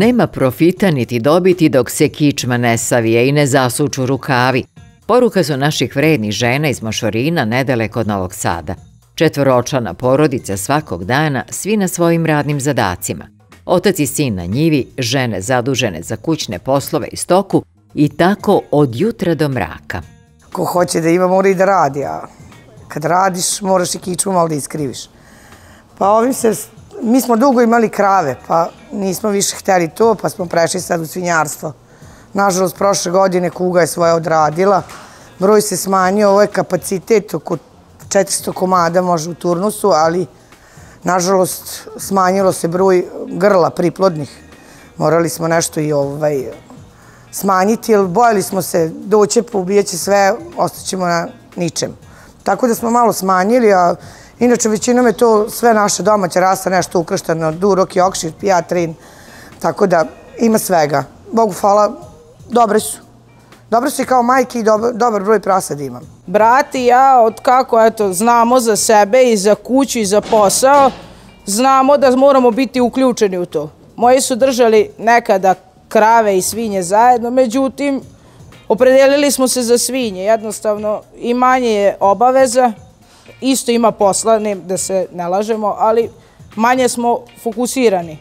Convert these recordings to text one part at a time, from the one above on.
Nema profita niti dobiti dok se kičma ne savije i ne zasuču rukavi. Poruka su naših vrednih žena iz Mošorina nedaleko od Novog Sada. Četvoročlana porodica svakog dana, svi na svojim radnim zadacima. Otac i sin na njivi, žene zadužene za kućne poslove i stoku i tako od jutra do mraka. Ko hoće da ima mora i da radi, a kad radiš moraš i kičmu malo da iskriviš. Pa mi smo dugo imali krave, pa nismo više hteli to, pa smo prešli sad u svinjarstvo. Nažalost, prošle godine kuga je svoje odradila, broj se smanjio, ovo je kapacitet oko 400 komada može u turnusu, ali nažalost smanjilo se broj grla priplodnih. Morali smo nešto i smanjiti, jer bojali smo se doće, poubijeće sve, ostaćemo na ničem. Tako da smo malo smanjili, a inače većinom je to sve naša domaća rasa, nešto ukrštano, Durok, Yorkshire, Piatrin, tako da ima svega. Bogu hvala, dobre su. Dobre su i kao majke i dobar broj prasada imam. Brat i ja, od kako znamo za sebe i za kuću i za posao, znamo da moramo biti uključeni u to. Moji su držali nekada krave i svinje zajedno, međutim, opredelili smo se za svinje. Jednostavno, i manje je obaveza, isto ima posla, da se ne lažemo, ali manje smo fokusirani.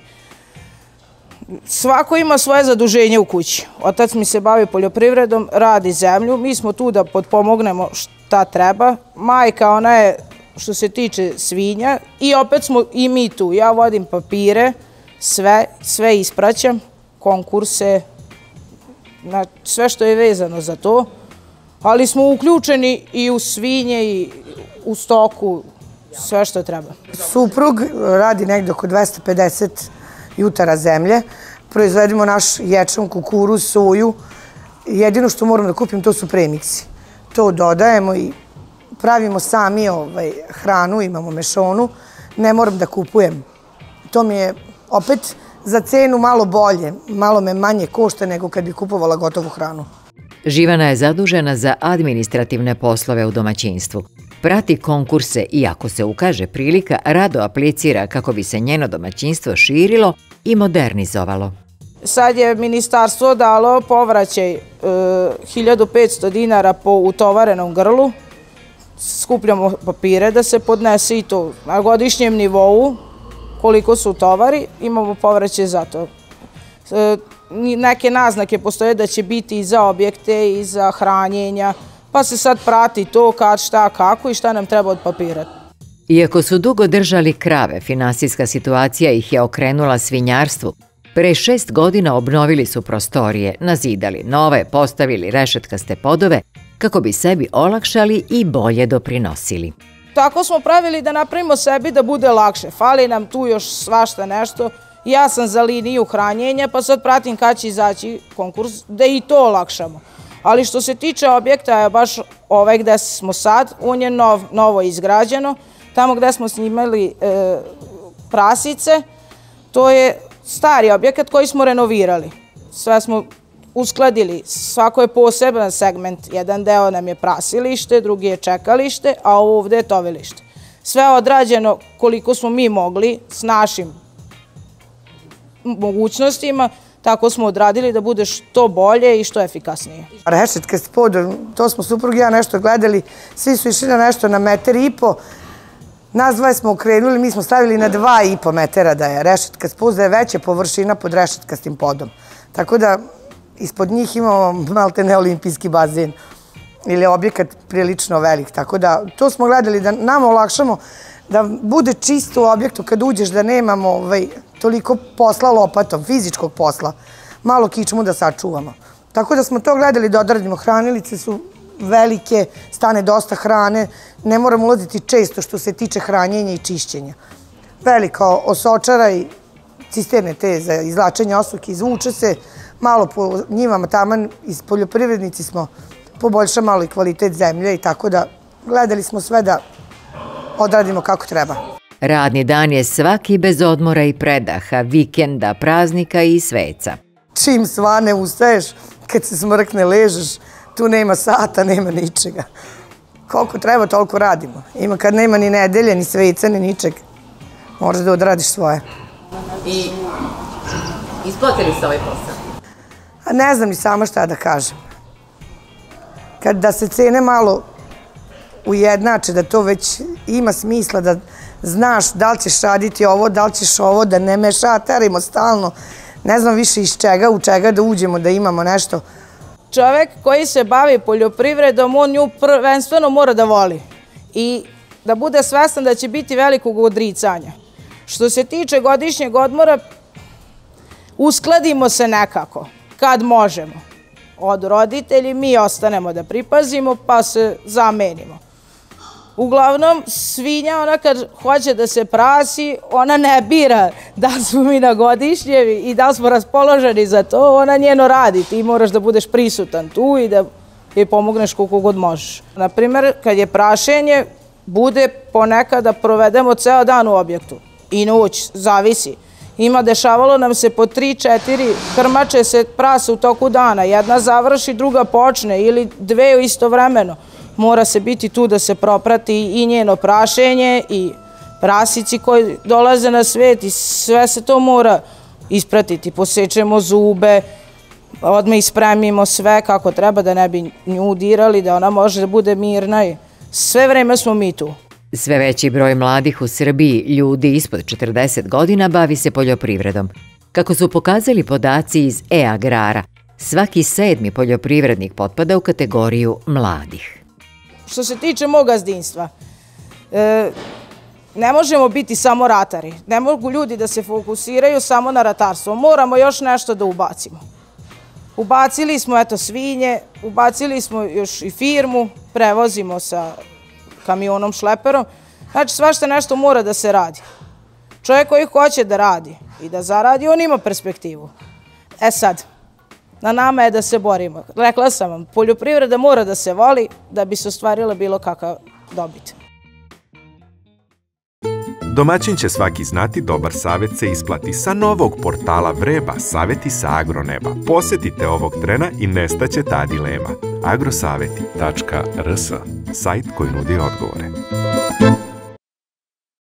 Svako ima svoje zaduženje u kući. Otac mi se bavi poljoprivredom, radi zemlju, mi smo tu da potpomognemo šta treba. Majka, ona je što se tiče svinja i opet smo i mi tu. Ja vodim papire, sve ispraćam, konkurse, sve što je vezano za to, ali smo uključeni i u svinje i u stoku, sve što treba. Suprug radi negdje oko 250 jutara zemlje, proizvedemo naš ječam, kukuruz, soju. Jedino što moramo da kupim to su premiksi. To dodajemo i pravimo sami hranu, imamo mešonu, ne moram da kupujem. To mi je opet za cenu malo bolje, malo me manje košta nego kad bi kupovala gotovu hranu. Živana je zadužena za administrativne poslove u domaćinstvu. Prati konkurse i ako se ukaže prilika, rado aplicira kako bi se njeno domaćinstvo širilo i modernizovalo. Sad je ministarstvo dalo povraćaj 1500 dinara po utovarenom grlu. Skupljamo papire da se podnese i to na godišnjem nivou. Koliko su tovari, imamo povraćaj za to. Neke naznake postoje da će biti i za objekte i za hranjenja, pa se sad prati to kad, šta, kako i šta nam treba od papira. Iako su dugo držali krave, finansijska situacija ih je okrenula svinjarstvu. Pre 6 godina obnovili su prostorije, nazidali nove, postavili rešetkaste podove kako bi sebi olakšali i bolje doprinosili. Tako smo pravili da napravimo sebi da bude lakše. Fali nam tu još svašta nešto. Ja sam za liniju hranjenja, pa sad pratim kad će izaći konkurs, da i to olakšamo. Ali što se tiče objekta, baš ovaj gde smo sad, on je novo izgrađeno. Tamo gde smo snimali prasice, to je stari objekat koji smo renovirali. Sve smo uskladili, svako je poseban segment. Jedan deo nam je prasilište, drugi je čekalište, a ovde je tovilište. Sve je odrađeno koliko smo mi mogli s našim mogućnostima, tako smo odradili da bude što bolje i što efikasnije. Rešetkast pod, to smo suprug i ja nešto gledali, svi su išli na nešto na 1,5 m. Nas dvoje smo okrenuli, mi smo stavili na 2,5 metara da je rešetkast pod, da je veća površina pod rešetkastim podom. Tako da ispod njih imamo maltene olimpijski bazen ili objekat prilično velik. Tako da to smo gledali da nam olakšamo da bude čisto u objektu kad uđeš, da nemamo toliko posla lopatom, fizičkog posla, malo kičmu da sačuvamo. Tako da smo to gledali da odradimo. Hranilice su velike, stane dosta hrane, ne moramo ulaziti često što se tiče hranjenja i čišćenja. Velika osočara i cisterne te za izvlačenje osuke, izvuče se, malo po njivama taman, iz poljoprivrednici smo poboljšali malo i kvalitet zemlje i tako da gledali smo sve da odradimo kako treba. Radni dan je svaki bez odmora i predaha, vikenda, praznika i sveca. Čim svane ustaješ, kad se smrkne ležeš, tu nema sata, nema ničega. Koliko treba, toliko radimo. Ima kad nema ni nedelje, ni sveca, ni ničeg. Moraš da odradiš svoje. Isplatili ste ovaj posao? A ne znam ni sama šta da kažem. Da se cene malo ujednače, da to već ima smisla, da znaš da li ćeš raditi ovo, da li ćeš ovo, da ne mešatarimo stalno. Ne znam više iz čega, u čega da uđemo, da imamo nešto. Čovek koji se bavi poljoprivredom, on nju prvenstveno mora da voli i da bude svestan da će biti velikog odricanja. Što se tiče godišnjeg odmora, uskladimo se nekako, kad možemo. Od roditelji mi ostanemo da pripazimo, pa se zamenimo. Uglavnom, svinja, ona kad hoće da se prasi, ona ne bira da smo mi na godišnjevi i da smo raspoloženi za to, ona njeno radi. Ti moraš da budeš prisutan tu i da joj pomogneš koliko god možeš. Naprimer, kad je prašenje, bude ponekad da provedemo ceo dan u objektu i noć, zavisi. Dešavalo nam se po 3-4 krmače se prasa u toku dana. Jedna završi, druga počne ili dve istovremeno. Mora se biti tu da se proprati i njeno prašenje i prasici koji dolaze na svet i sve se to mora ispratiti. Posečemo zube, odmah ispremimo sve kako treba da ne bi nju dirali, da ona može da bude mirna i sve vreme smo mi tu. Sve veći broj mladih u Srbiji, ljudi ispod 40 godina, bavi se poljoprivredom. Kako su pokazali podaci iz e-agrara, svaki 7. poljoprivrednik potpada u kategoriju mladih. Što se tiče mog gazdinstva, ne možemo biti samo ratari. Ne mogu ljudi da se fokusiraju samo na ratarstvo. Moramo još nešto da ubacimo. Ubacili smo svinje, ubacili smo još i firmu, prevozimo sa kamionom, šleperom. Znači, svašta nešto mora da se radi. Čovjek koji hoće da radi i da zaradi, on ima perspektivu. Sad, na nama je da se borimo. Rekla sam vam, poljoprivreda mora da se voli da bi se ostvarila bilo kakva dobit. Domaćin će svaki znati, dobar savjet se isplati. Sa novog portala Vreba, savjeti sa agroneba. Posetite ovog trena i nestaće ta dilema. agrosaveti.rs, sajt koji nudi odgovore.